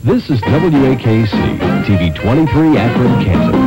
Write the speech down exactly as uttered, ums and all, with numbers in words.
This is W A K C, T V twenty-three, Akron, Kansas.